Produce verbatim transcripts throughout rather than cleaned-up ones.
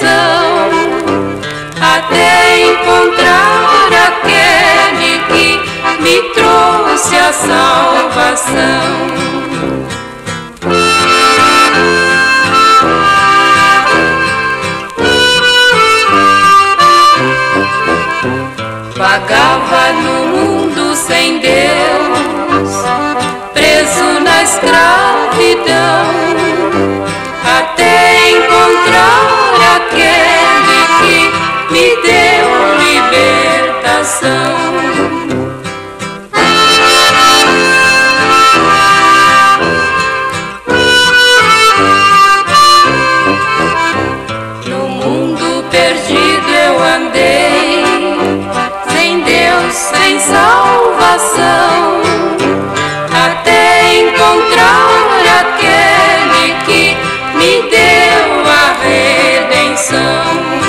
redenção, até encontrar aquele que me trouxe a salvação. Vagava no mundo sem Deus, preso na escravidão, até encontrar aquele que me deu libertação. No mundo perdido eu andei, sem salvação, até encontrar aquele que me deu a redenção.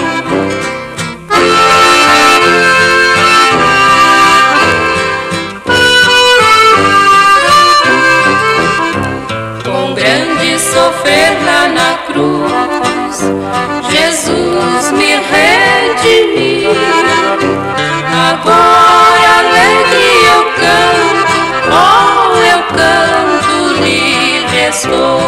Com grande sofrer lá na cruz, Jesus me redimiu. Agora alegre eu canto, oh, eu canto, livre estou.